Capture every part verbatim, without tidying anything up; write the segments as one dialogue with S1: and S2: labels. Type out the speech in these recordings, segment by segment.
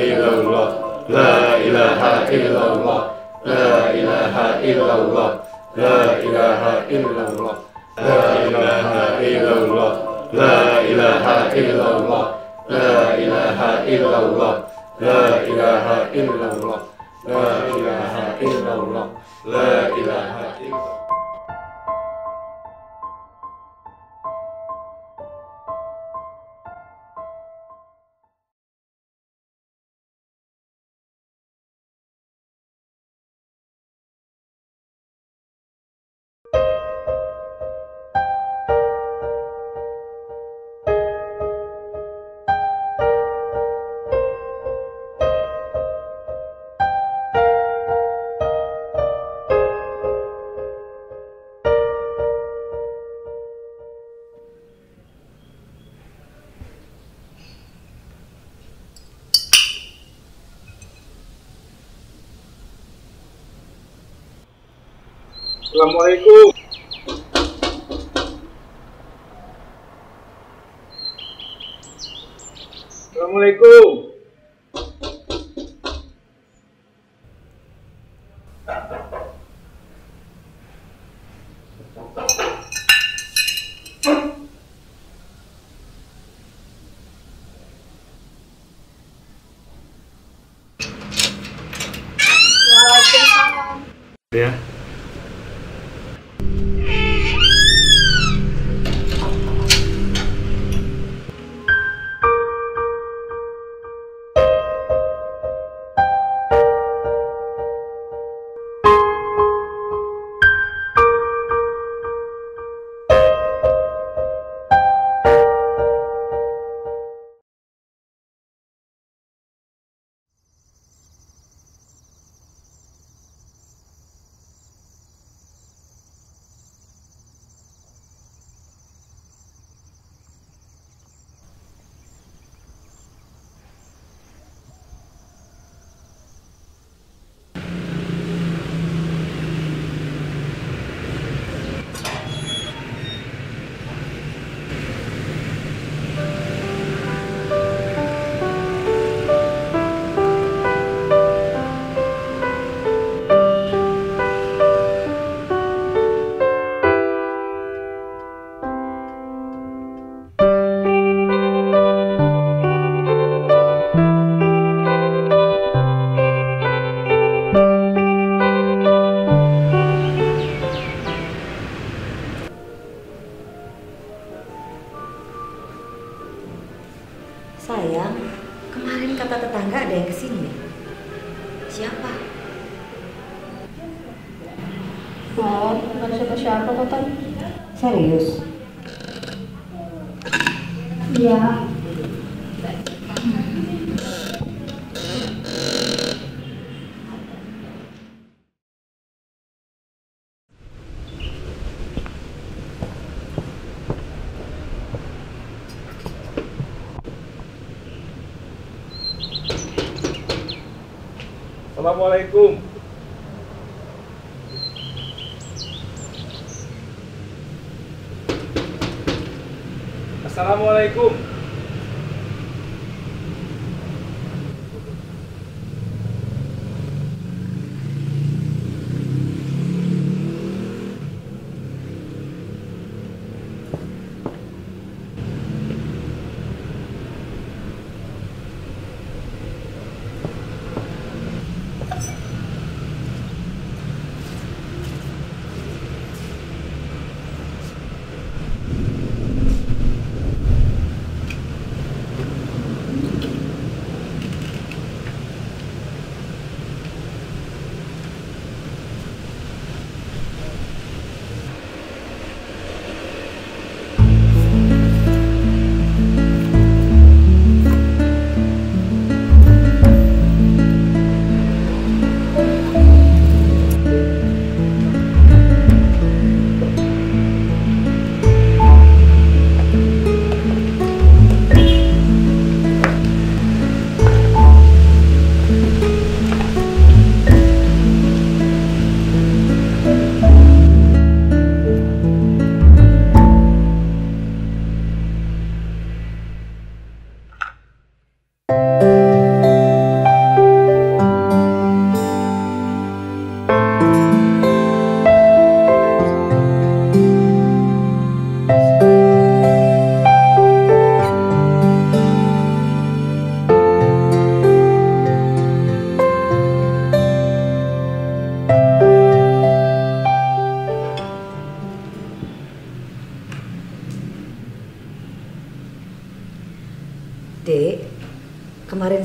S1: illallah, la ilaha illallah, la ilaha illallah, la ilaha illallah, la ilaha illallah, la ilaha illallah, la ilaha illallah, la ilaha illallah, la ilaha illallah, la ilaha illallah.
S2: Assalamualaikum. Assalamualaikum.
S3: Waalaikumsalam.
S2: Ya.
S4: Sayang, kemarin kata tetangga ada yang kesini. Siapa?
S3: Oh, nggak ada siapa-siapa kok, Tan.
S4: Serius?
S3: Iya.
S2: Assalamualaikum. Assalamualaikum.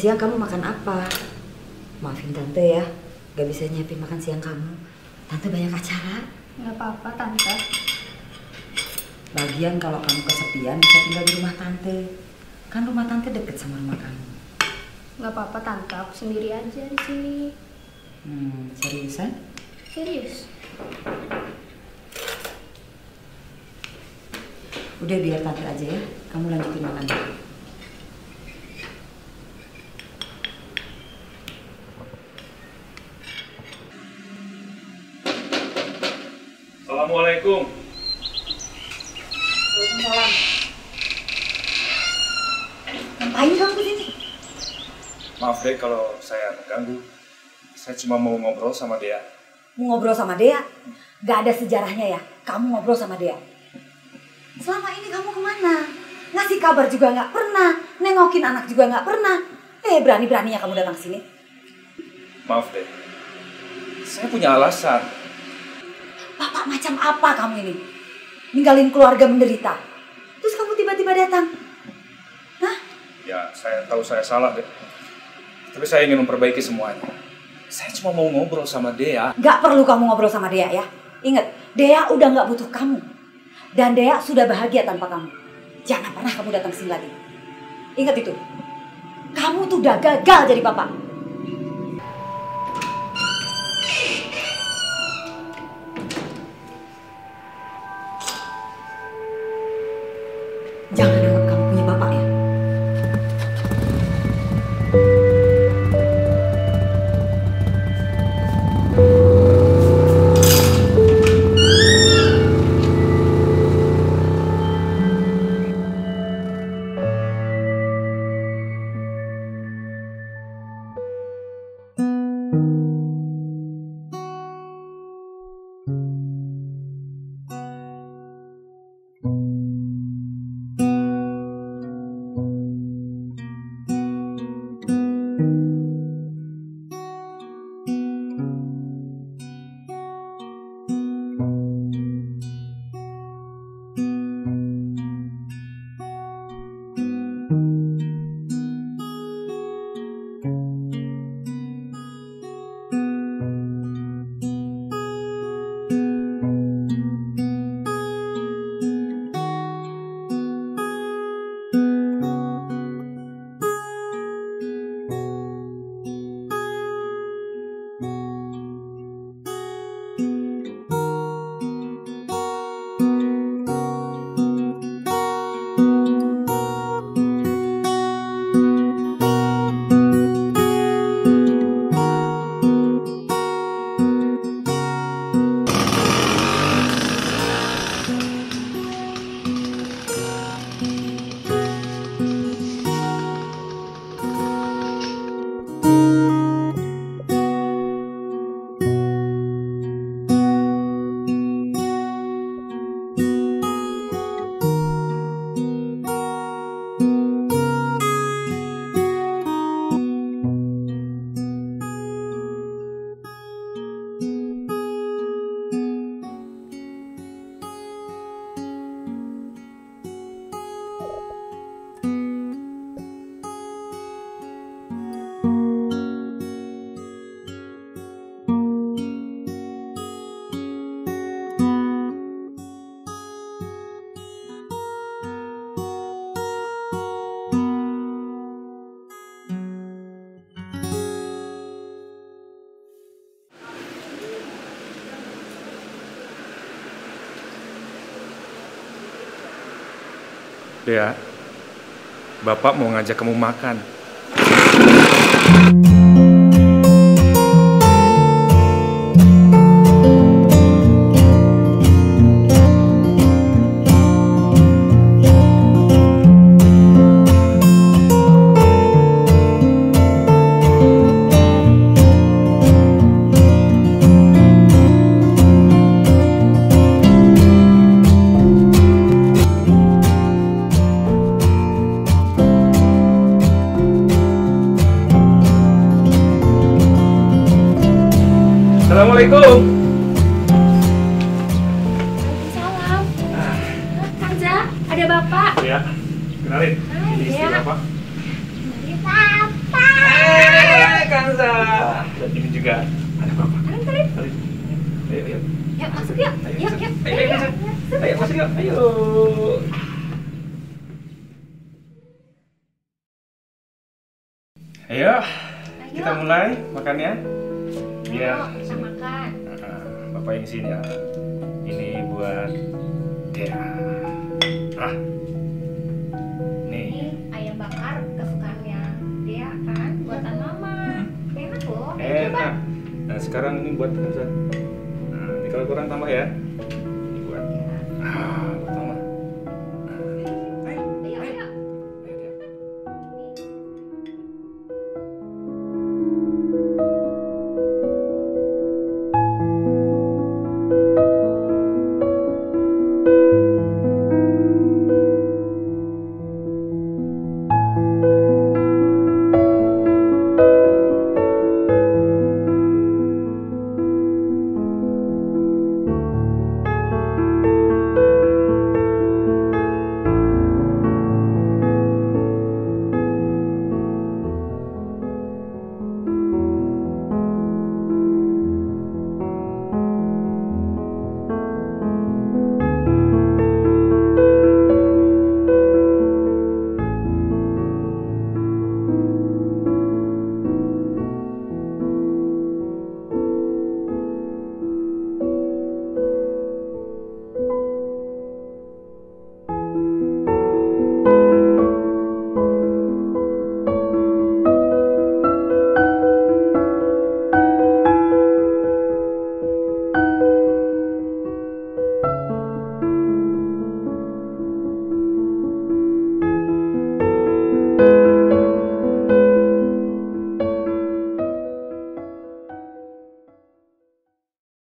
S4: siang kamu makan apa? Maafin Tante ya, gak bisa nyiapin makan siang kamu. Tante banyak acara.
S3: Nggak apa-apa, Tante.
S4: Bagian kalau kamu kesepian bisa tinggal di rumah Tante. Kan rumah Tante deket sama rumah kamu.
S3: Nggak apa-apa, Tante. Aku sendiri aja di sini.
S4: Hmm, seriusan?
S3: Serius.
S4: Udah biar Tante aja ya, kamu lanjutin makan.
S2: Assalamualaikum.
S4: Waalaikumsalam. Ngapain kamu kesini?
S2: Maaf deh kalau saya mengganggu. Saya cuma mau ngobrol sama Dea.
S4: Mau ngobrol sama Dea? Gak ada sejarahnya ya, kamu ngobrol sama Dea. Selama ini kamu kemana? Ngasih kabar juga gak pernah, nengokin anak juga gak pernah. Eh, berani-beraninya kamu datang sini.
S2: Maaf deh. Saya punya alasan.
S4: Bapak macam apa kamu ini? Ninggalin keluarga menderita. Terus kamu tiba-tiba datang. Hah?
S2: Ya, saya tahu saya salah deh. Tapi saya ingin memperbaiki semuanya. Saya cuma mau ngobrol sama Dea.
S4: Gak perlu kamu ngobrol sama Dea ya. Ingat, Dea udah gak butuh kamu. Dan Dea sudah bahagia tanpa kamu. Jangan pernah kamu datang sini lagi. Ingat itu. Kamu tuh udah gagal jadi bapak. Jangan anggap kamu punya bapak ya.
S2: Dea, Bapak mau ngajak kamu makan. Assalamualaikum.
S3: Waalaikumsalam. Kanza, ada bapak.
S2: Ya, kenalin.
S3: Hai,
S2: Ini istri
S3: Dea.
S2: Bapak.
S3: Dari papa.
S2: Ah, dan ini juga ada bapak.
S3: Kalian, kalian.
S2: Ayo, ayo.
S3: Yuk, masuk yuk.
S2: Ayo,
S3: Yuk,
S2: masuk.
S3: yuk.
S2: Ayo, ayo, masuk. Ayo, masuk yuk. Ayo. Ayo, kita mulai makannya. Biar
S3: Yuk, kita makan.
S2: Nah, bapak yang sini ya. Ini buat Dea. Ah, nih.
S3: Ini ayam bakar kesukaannya dia kan, buatan mama. Enak loh. Ayo, coba.
S2: Enak. Nah, sekarang ini buat Hasan. Nah, ini kalau kurang tambah ya.